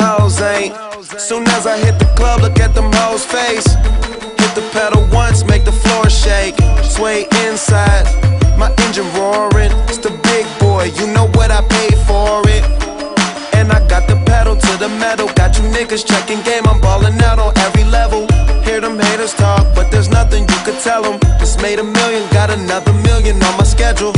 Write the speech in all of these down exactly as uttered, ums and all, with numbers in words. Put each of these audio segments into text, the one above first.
hoes ain't. Soon as I hit the club, look at them hoes' face. Hit the pedal once, make the floor shake. Sway inside, my engine roaring. It's the big boy, you know what I paid for it. And I got the pedal to the metal. Got you niggas checking game, I'm ballin' out on every level. Hear them haters talk, but there's nothing you could tell them. Just made a million, got another million on my schedule.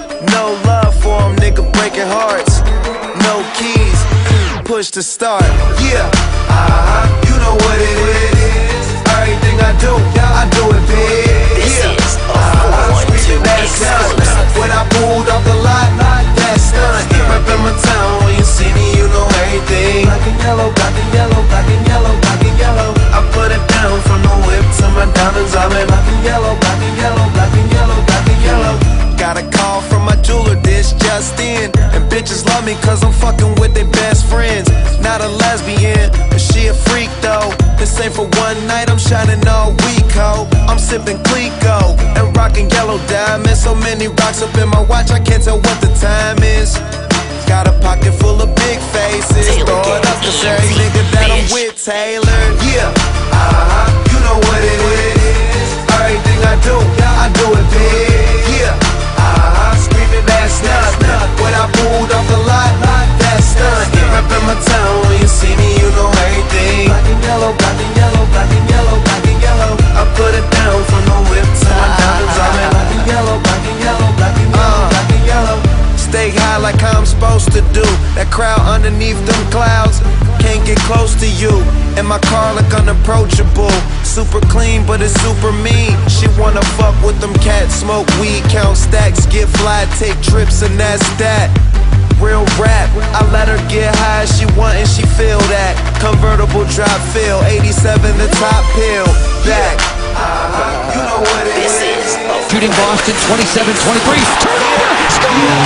No love for them, nigga breaking hearts. No keys, push to start. Yeah, uh-huh, you know what it is. Everything I do, I do it big. This yeah. is a uh-huh, four one two exclusive. When I pulled off the lot, that's done. Reppin' my town, when you see me, you know everything. Black and yellow, black and yellow, black and yellow, black and yellow. I put it down from the whip to my diamonds. I'm in black and yellow, black and yellow, black and yellow, black and yellow. Got a call from my jeweler, this just in. And bitches love me cause I'm fucking with their best friends. Not a lesbian, but she a freak though. This ain't for one night, I'm shining all week, ho. I'm sipping Clico and rocking yellow diamonds. So many rocks up in my watch, I can't tell what the time is. Got a pocket full of big faces. Throw it up to every nigga that I'm with, Taylor. Yeah, uh-huh, you know what it is. Everything I do, I do it big. Yeah, uh-huh, screaming that's not. When I pulled off the lot, that's done. Reppin' my town, when you see me, you know everything. Black and yellow, black and yellow, black and yellow, black and yellow. I put it down from the whip to my diamonds. I'm in black and yellow, black and yellow, black and yellow, black and yellow. Stay high like I'm supposed to do. That crowd underneath them clouds can't get close to you. And my car look unapproachable. Super clean, but it's super mean. She wanna fuck with them cats, smoke weed, count stacks, get fly, take trips, and that's that. Real rap, I let her get high as she want and she feel that. Convertible drop feel, eighty-seven the top pill. Back, uh-huh, you know what it This is. is a Shooting Boston, twenty-seven twenty-three. Turnover! Score!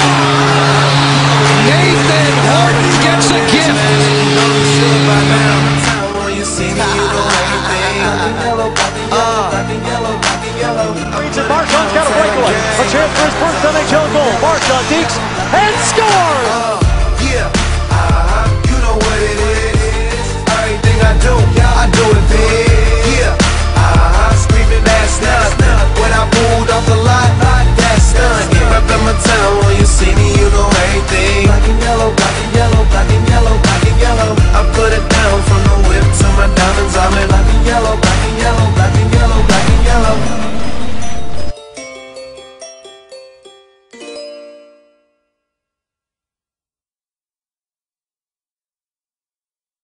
Nathan Horton gets a gift. Marchand's got a breakaway. A chance for his first